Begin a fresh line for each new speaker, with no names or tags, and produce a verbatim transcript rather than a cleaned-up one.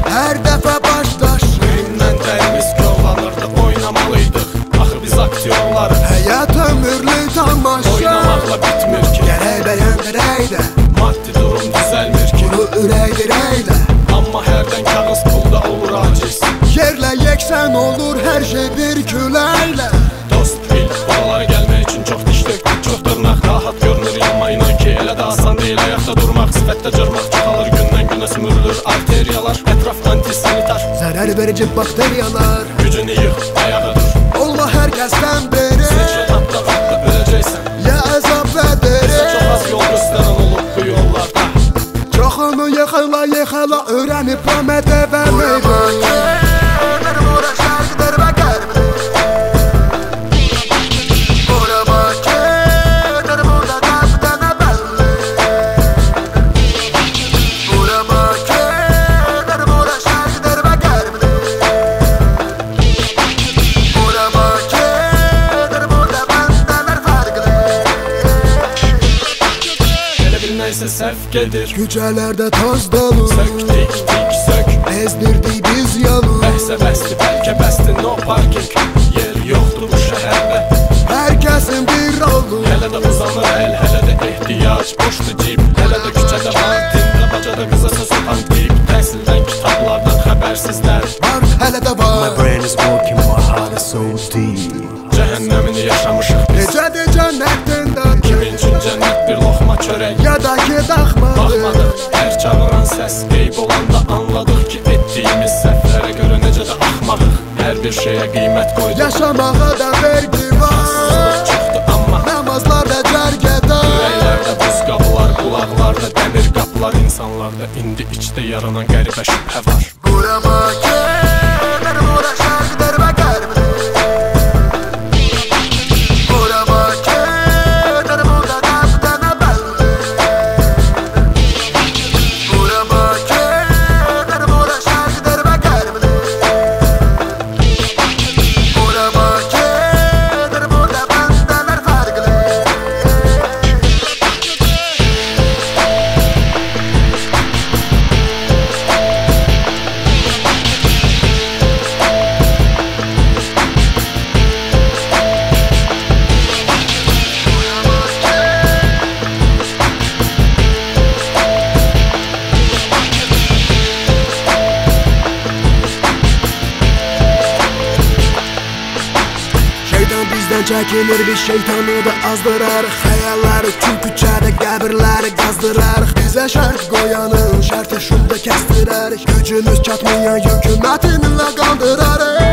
Her defa başdaş
Mühimden dəyimiz korlanırdı, oynamalıydıq. Axı biz aktyorlarıq.
Həyat ömürlü tamaşa,
Oynamakla bitmir ki.
Gərək bəyəndirəylə,
Maddi durum düzəlmir ki.
bunu ürəkdirəylə.
Amma hərdən kağız pulda olur aciz.
Yerlə yeksən olur hər şey bir küləklə.
Dost bil, oralara gəlmək üçün çox diş döktük, çox dırnaq. Rahat görünür, yanma inan ki, elə də asan deyil ayaqda durmaq. Sifətdə cırmaq çoxalır, gündən günə sümürülür arteriyalar. Ətraf antisanitar,
Zərər verici bakteriyalar,
gücünü yığ, ayağa dur.
olma hər kəsdən beri.
Seçə tapda vaxtda öləcəksən.
Ya əzab və
Bizə çox
deri.
az yol göstərən olub bu yollarda.
Çoxunu yıxıla yıxıla öyrənib rəhmətə verməkdir.
Nəysə səhv gedir,
Küçələrdə toz dolu,
sök tik tik sök.
ezdirdik biz yolu.
Bəhsə bəsdi, bəlkə bəsdi, no parking. Yer yoxdur bu şəhərdə.
Hər kəsin bir rolu,
Hələ də uzanır əl, hələ də ehtiyac, boşdur cib. Hələ də küçədə var, tində bacada qıza söz atan tip. Təhsildən, kitablardan xəbərsizlər.
var hələ də
My
var.
brain is working, my heart is so deep.
Cəhənnəmini yaşamışıq biz.
Necədir cənnətində,
Kimin üçün cənnət bir loxma çörək.
ya da ki daxmadır.
Baxmadıq, hər çağıran səs qeyb olanda anladıq ki, etdiyimiz səhvlərə görə necə də axmaqıq. Hər bir şeyə qiymət qoyduq.
Yaşamağa da vergi var,
Çıxdı amma
namazlarda cərgədə.
ürəklərdə buz qapılar, qulaqlarda dəmir qapılar. İnsanlarda indi içdə yaranan qəribə şübhə var.
Bura bakır, bura şərqdir və qərbdir. Bura bakır, burada qəbdənə bəldir. Bura bakır, bura şərqdir və qərbdir. Bura bakır, burada bəndələr fərqli. Şeytan bizdən çəkilir, biz şeytanı da azdırarıq. Xəyalları kül küçədə qəbirləri qazdırarıq. Bizə şərt qoyanın şərti şunda kəstirərik. Gücümüz çatmayan hökumətinlə qandırarıq.